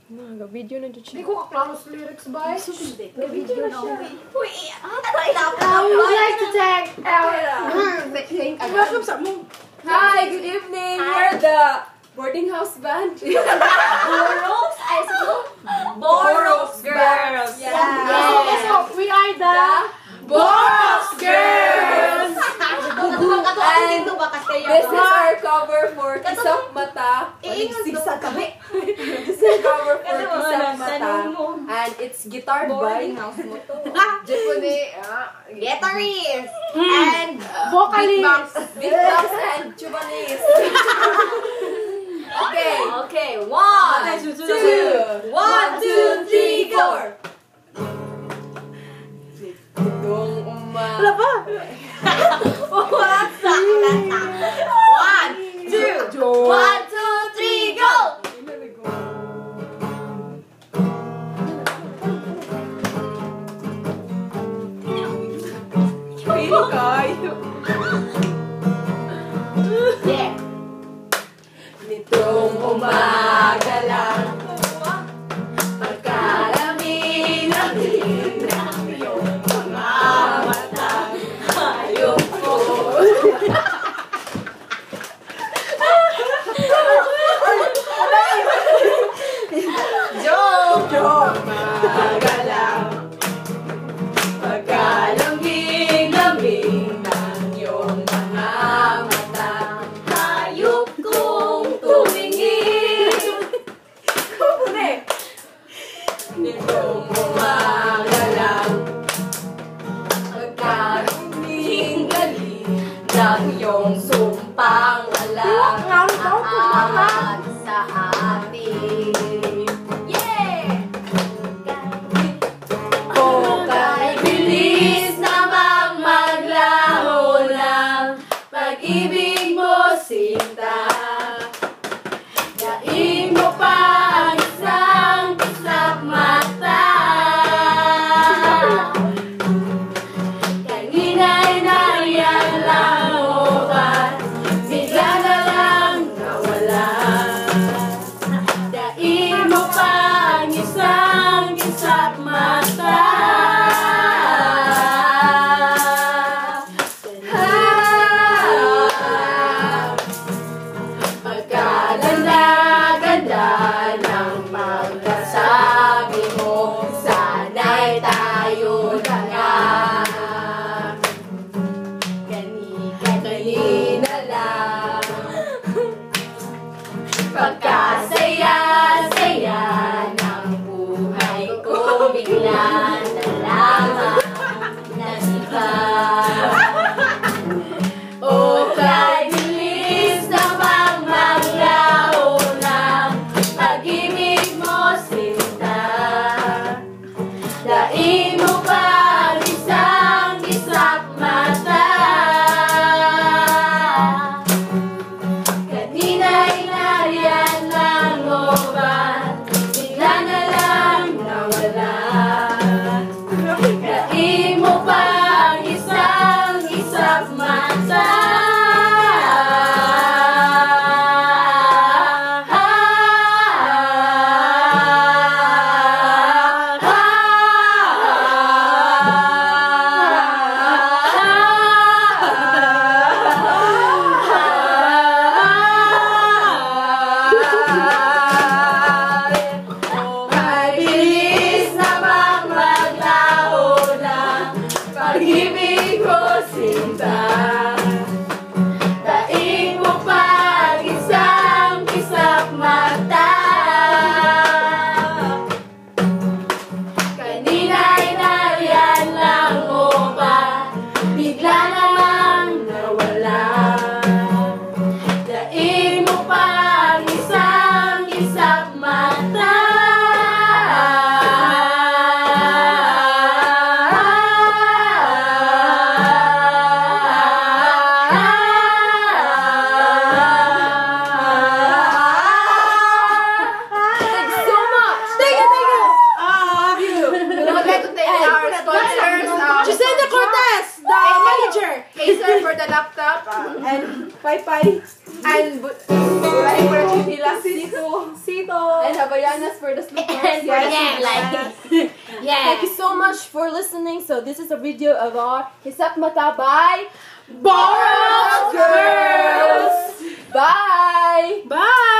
Video na dyan siya. Hindi ko kaklaro sa lyrics ba? Video na siya. Uy, We would like to thank our... Welcome sa mo. Hi, good evening. We're the boarding house band. Boros? Ay, sino? Boros Girls. Yeah. So, we are the... Boros Girls! And this is our cover for Kisapmata. This is cover for Kisapmata. And it's guitar by Japanese. guitarist and Vocalist. beatbox and tubalist. okay, 1, 2, 1, 2, 3, go. Itong umaga. Wala pa. 1, 2, 1, 2, 3, go. Pili kayo. Yeah. Nitong umaga lang, pagkalamig ng ng iyong mga mata, hayop ko. Joke! Umaga lang, pagkalamig-lamig ng iyong mga mata, hayop kong tumingin. Kupune! Nitong umaga lang, pagkalamig-galing ng iyong sumpang walang aangat sa atin. Yeah! O kay bilis namang maglaho ng pag-ibig mo, sinta. Daig mo pa ang isang kisapmata. Kanina'y nariyan lang o ba't bigla na lang nawala. Daig mo pa ang isang kisapmata. Pagkaganda-ganda ng pagkasabi mo, sana'y tayo na nga. Kanina lang, pagkasaya-saya ng buhay ko, bigla na lamang nasipa. O kay bilis namang maglaho ng pag-ibig mo, sinta. Daig mo pa ang isang kisapmata. Kanina'y nariyan lang o ba't bigla na lang nawala. Daig mo pa ang isang kisapmata. O kay bilis namang maglaho ng pag-ibig ko, sinta. Daig mo pa ang isang kisapmata. Kanina'y nariyan lang o ba bigla na lang nawala. Daig mo pa ang isang kisapmata. Thank you so much. Thank you. I love you. We would like to thank our sponsors, Giselle Cortez, the manager. Acer for the laptop, and Pai Pai, and Buray for the Sito. And Havayanas for the slippers. Yeah. Thank you so much for listening. So this is a video of our Kisapmata by Borrowed Girls. Bye. Bye.